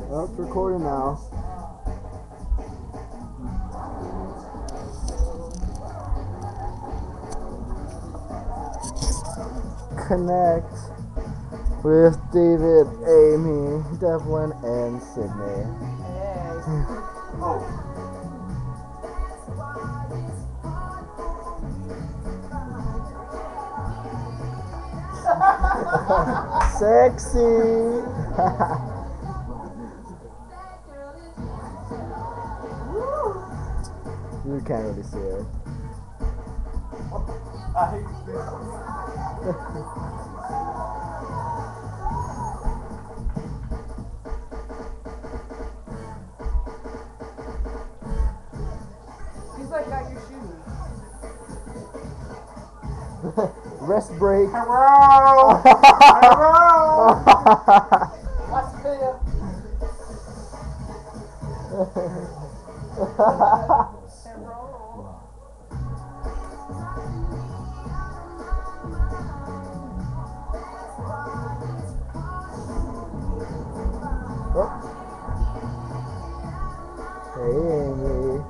Oh, it's recording now. Connect with David, Amy, Devlin, and Sydney. Hey. Oh. Sexy. You can't really see it. I hate this. He's like got your shoes. Rest break. Hello! Hello! What's the video? Hey, Amy.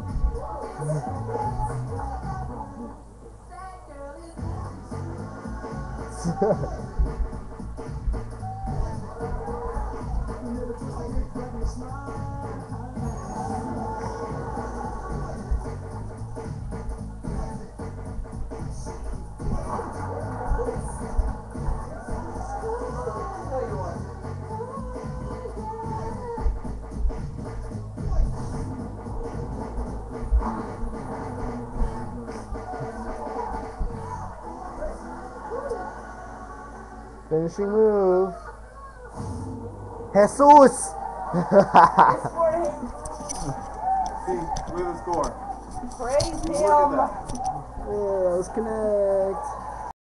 Finishing move. Jesus! See, look at the score. Praise Look at him. that. Yeah, let's connect.